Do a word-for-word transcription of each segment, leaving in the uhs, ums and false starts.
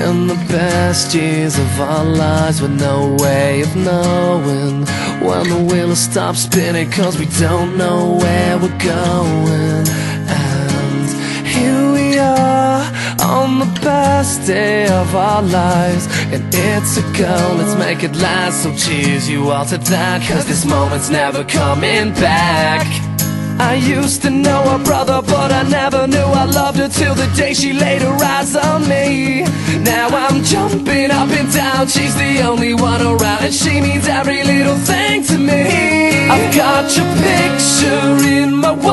in the best years of our lives, with no way of knowing when the wheel will stop spinning, cause we don't know where we're going. And here we are on the best day of our lives, and it's a go, let's make it last. So cheers you all to that, cause this moment's never coming back. I used to know her brother, but I never knew I loved her till the day she laid her eyes on me. Now I'm jumping up and down, she's the only one around, and she means every little thing to me. I've got your picture in my wall,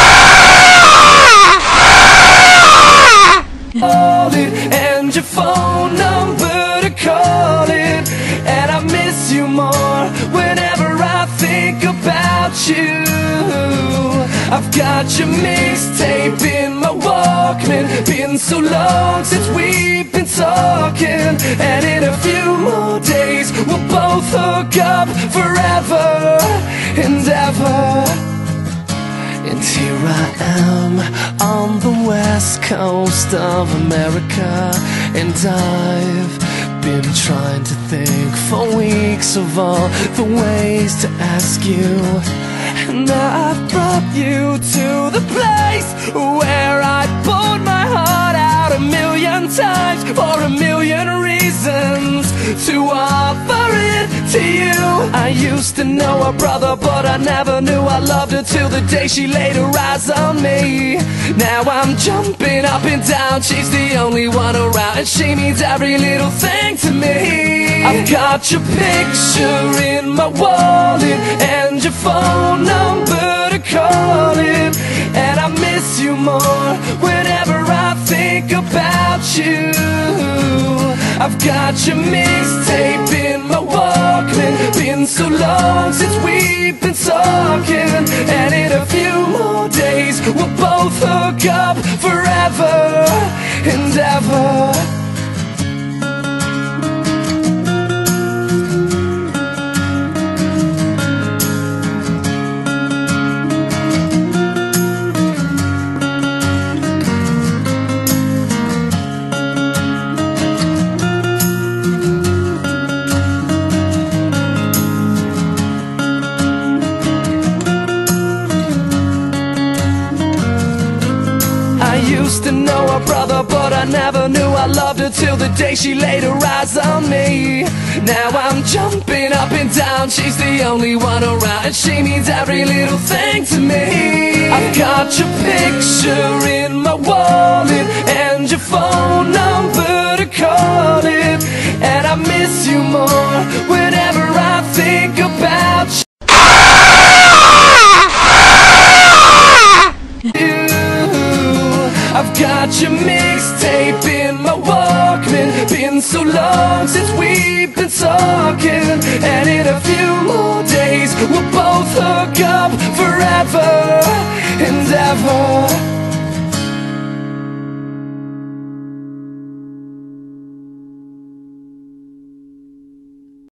and your phone number to call it, and I miss you more whenever I think about you. I've got your mixtape in my Walkman, been so long since we've been talking, and in a few more days we'll both hook up forever and ever. And here I am on the west coast of America, and I've been trying to think for weeks of all the ways to ask you. And now I've brought you to the place where I poured my heart out a million times for a million reasons to offer it to you. I used to know her brother, but I never knew I loved her till the day she laid her eyes on me. Now I'm jumping up and down, she's the only one around, and she means every little thing to me. I've got your picture in my wallet, and your phone number to call it, and I miss you more whenever I think about you. I've got your mixtape in my Walkman, been so long since we've been talking, and in a few more days we'll both hook up forever and ever. I used to know her brother, but I never knew I loved her till the day she laid her eyes on me. Now I'm jumping up and down, she's the only one around, and she means every little thing to me. I've got your picture in my wallet, and your phone number to call it, and I miss you more whenever I think about you. I've got your mixtape in my Walkman, been so long since we've been talking,